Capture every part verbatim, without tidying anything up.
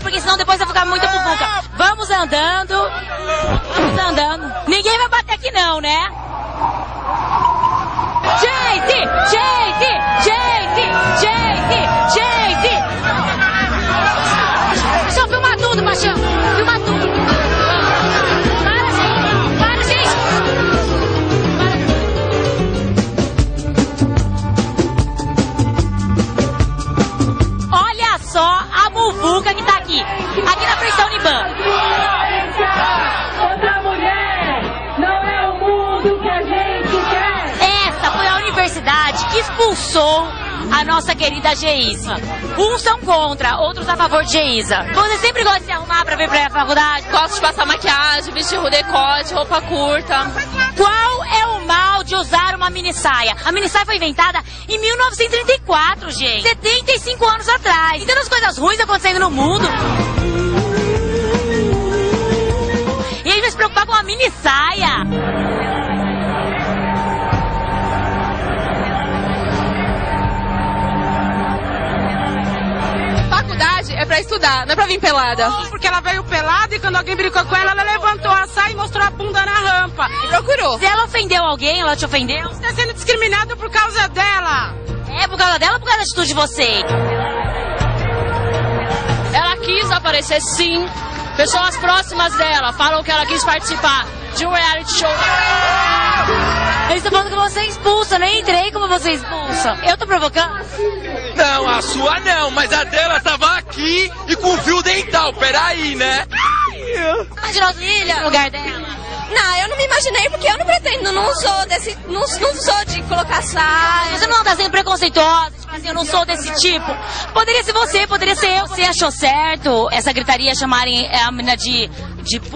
porque senão depois vai ficar muita muvuca. Vamos andando. Vamos andando. Ninguém vai bater aqui não, né? Gente! Gente! Gente! Gente! Gente! Deixa eu filmar tudo, Paixão. Filmar tudo. Para, gente. Para, gente. Para. Olha só a muvuca que tá aqui. Aqui na frente da Uniban. Outra mulher não é o mundo que a gente quer. Essa foi a universidade que expulsou a nossa querida Geisa. Uns são contra, outros a favor de Geisa. Você sempre gosta de se arrumar pra vir pra faculdade? Gosto de passar maquiagem, vestir decote, roupa curta. Qual é o mal de usar uma mini saia? A mini saia foi inventada em mil novecentos e trinta e quatro, gente. setenta e cinco anos atrás. E tantas coisas ruins acontecendo no mundo. E a gente vai se preocupar com uma mini saia. Faculdade é pra estudar, não é pra vir pelada. Porque ela veio pelada e quando alguém brincou com ela, ela levantou a saia e mostrou a bunda na rampa. E procurou. Se ela ofendeu alguém, ela te ofendeu? Você está sendo discriminado por causa dela. É por causa dela ou por causa da atitude de vocês? Ela quis aparecer, sim. Pessoas próximas dela falam que ela quis participar de um reality show. Eles estão falando que você é expulsa, nem entrei como você expulsa. Eu tô provocando? Não, a sua não, mas a dela tava aqui e com fio dental, peraí, né? Imagina Lília no lugar dela. Não, eu não me imaginei porque eu não pretendo, não sou desse, não, não sou de colocar saia. Você não tá sendo preconceituosa, tipo assim, eu não sou desse tipo. Poderia ser você, poderia ser eu. Você achou certo essa gritaria chamarem a menina de, de p...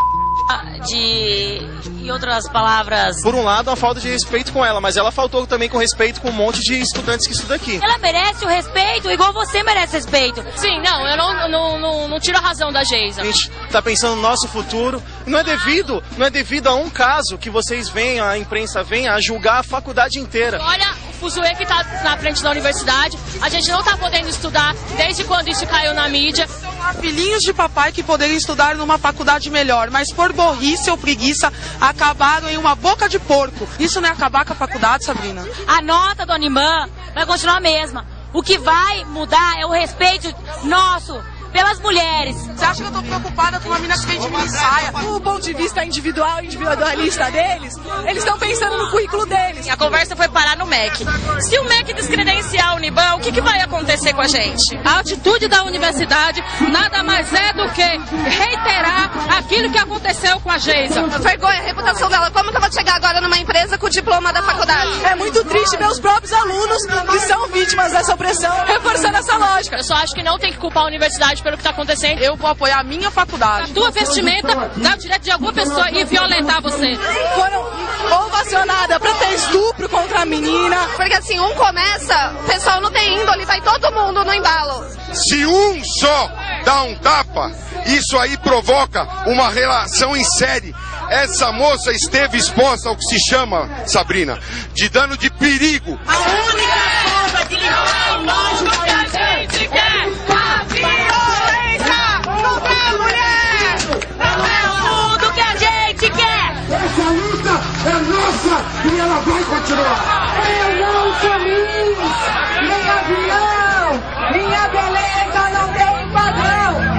de... e outras palavras? Por um lado, uma falta de respeito com ela, mas ela faltou também com respeito com um monte de estudantes que estudam aqui. Ela merece o respeito, igual você merece respeito. Sim, não, eu não, não, não, não tiro a razão da Geisa. A gente tá pensando no nosso futuro. Não é devido, não é devido a um caso que vocês venham, a imprensa venha a julgar a faculdade inteira. Olha o fuzuê que tá na frente da universidade. A gente não tá podendo estudar desde quando isso caiu na mídia. Há filhinhos de papai que poderiam estudar numa faculdade melhor, mas por burrice ou preguiça acabaram em uma boca de porco. Isso não é acabar com a faculdade, Sabrina? A nota do Animan vai continuar a mesma. O que vai mudar é o respeito nosso pelas mulheres. Você acha que eu tô preocupada com uma mina que vem de mini saia? Do ponto de vista individual, individualista deles, eles estão pensando no currículo deles. A conversa foi parar no M E C. Se o M E C descredenciar a Uniban, o que, que vai acontecer com a gente? A atitude da universidade nada mais é do que reiterar aquilo que aconteceu com a Geisa. Vergonha, a reputação dela. Como que eu vou chegar agora numa empresa com o diploma da faculdade? É muito triste ver os próprios alunos que são vítimas dessa opressão reforçando essa lógica. Eu só acho que não tem que culpar a universidade pelo que está acontecendo. Eu vou apoiar a minha faculdade. A tua vestimenta dá o direito de alguma pessoa ir violentar você. Foram ovacionadas pra ter estupro contra a menina. Porque assim, um começa, o pessoal não tem índole, vai todo mundo no embalo. Se um só dá um tapa, isso aí provoca uma relação em série. Essa moça esteve exposta ao que se chama, Sabrina, de dano de perigo. A única coisa que limpar longe do que a gente quer. A violência contra a mulher não é o mundo que a gente quer. Essa luta é nossa e ela vai continuar. Eu não sou Miss, nem avião, minha beleza não tem padrão.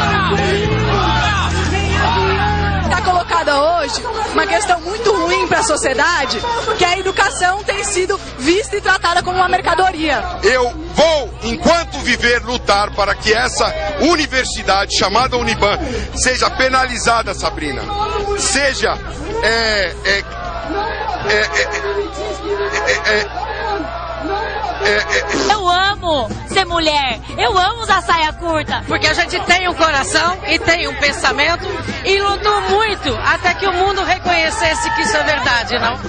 Está colocada hoje uma questão muito ruim para a sociedade, que a educação tem sido vista e tratada como uma mercadoria. Eu vou, enquanto viver, lutar para que essa universidade chamada Uniban seja penalizada, Sabrina. Seja é, é, é, é, é, é, É, é... Eu amo ser mulher, eu amo usar saia curta. Porque a gente tem um coração e tem um pensamento e lutou muito até que o mundo reconhecesse que isso é verdade, não?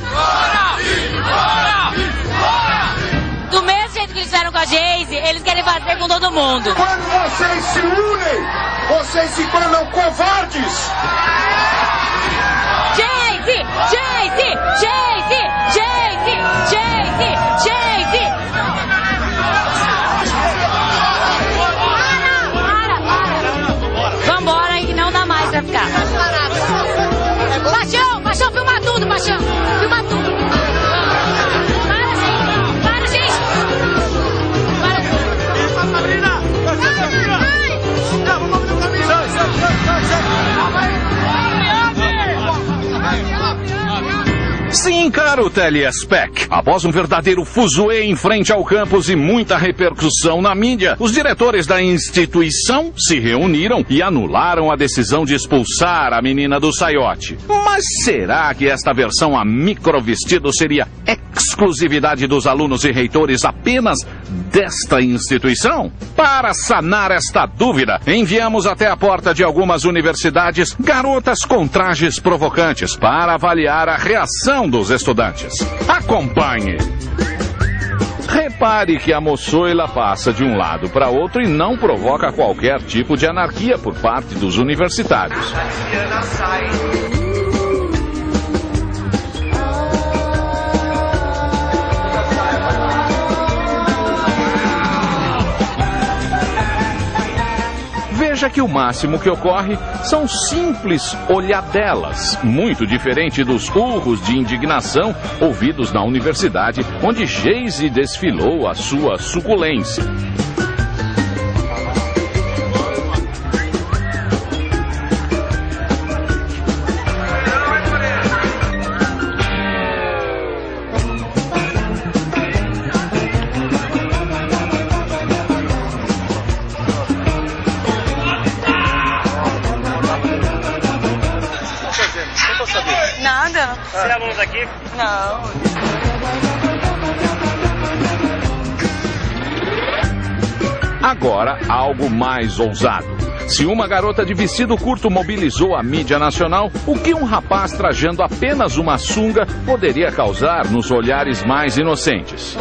Do mesmo jeito que eles fizeram com a Geise, eles querem fazer com todo mundo. Quando vocês se unem, vocês se tornam covardes. Geise, Geise, Geise, Geise, Geise, Geise. tudo, Paixão. Filma tudo. Para, gente. Para, gente. Para. Sabrina. Vamos no caminho. Sai, sai, sai, sai. Sim, encaro Telespec. Após um verdadeiro fuzuê em frente ao campus e muita repercussão na mídia, os diretores da instituição se reuniram e anularam a decisão de expulsar a menina do saiote. Mas será que esta versão a microvestido seria exclusividade dos alunos e reitores apenas desta instituição? Para sanar esta dúvida, enviamos até a porta de algumas universidades garotas com trajes provocantes para avaliar a reação dos estudantes. Acompanhe. Repare que a moçoila passa de um lado para outro e não provoca qualquer tipo de anarquia por parte dos universitários. Veja que o máximo que ocorre são simples olhadelas, muito diferente dos urros de indignação ouvidos na universidade, onde Geise desfilou a sua suculência. Nada. Você é aluno daqui? Não. Agora, algo mais ousado. Se uma garota de vestido curto mobilizou a mídia nacional, o que um rapaz trajando apenas uma sunga poderia causar nos olhares mais inocentes?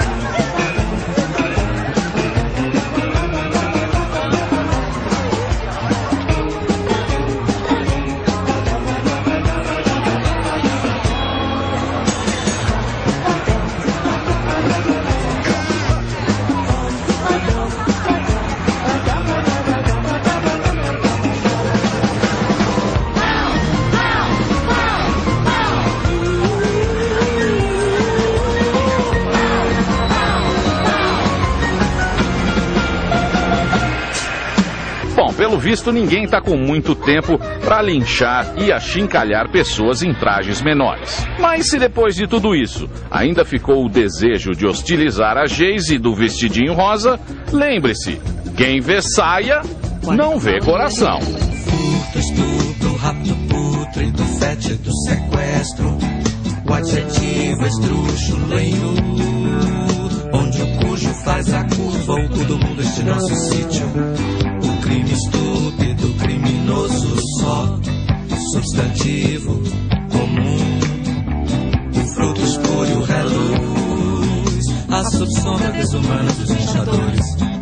Pelo visto, ninguém está com muito tempo para linchar e achincalhar pessoas em trajes menores. Mas se depois de tudo isso ainda ficou o desejo de hostilizar a Geise do vestidinho rosa, lembre-se, quem vê saia não vê coração. Furto, estupro, rapto, pútrido, fétido, sequestro, o adjetivo esdrúxulo em U, onde o cujo faz a curva, o cu do mundo, este nosso sítio. Crime estúpido, criminoso só, substantivo comum, o fruto espúrio reluz, a subsombra desumana dos linchadores.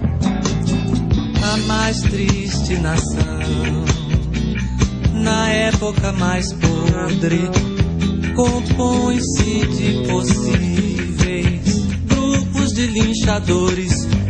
A mais triste nação, na época mais podre, compõe-se de possíveis grupos de linchadores